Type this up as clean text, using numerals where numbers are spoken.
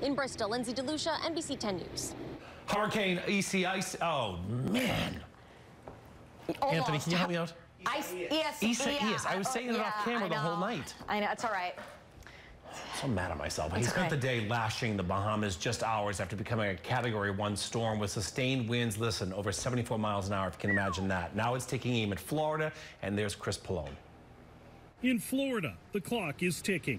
In Bristol, Lindsay DeLucia, NBC 10 News. Hurricane Isaias. Oh, man. Almost. Anthony, can you help me out? Isaias. I was saying it off camera the whole night. I know. It's all right. So mad at myself. He spent the day lashing the Bahamas just hours after becoming a Category 1 storm with sustained winds, listen, over 74 miles an hour, if you can imagine that. Now it's taking aim at Florida, and there's Chris Pallone. In Florida, the clock is ticking.